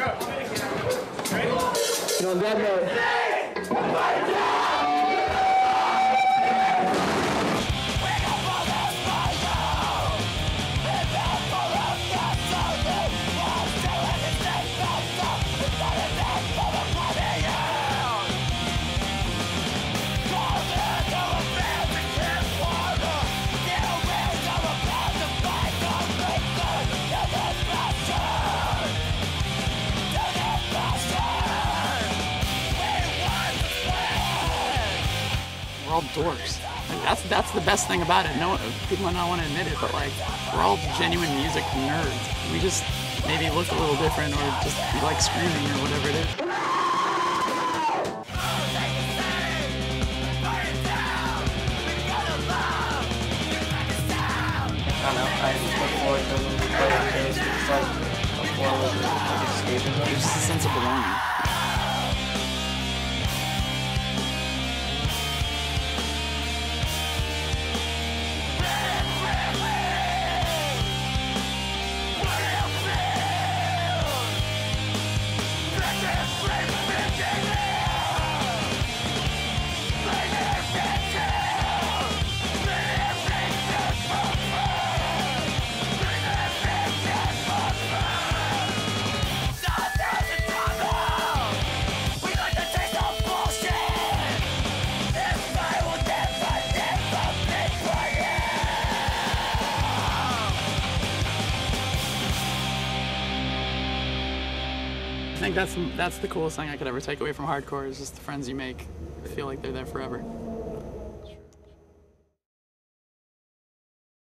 And on that note, we're all dorks. Like, that's the best thing about it. No, people might not want to admit it, but like we're all genuine music nerds. We just maybe look a little different, or just we like screaming or whatever it is. I don't know. I look forward to playing shows. It's like a form of escapism. There's just a sense of belonging. I think that's the coolest thing I could ever take away from hardcore, is just the friends you make feel like they're there forever.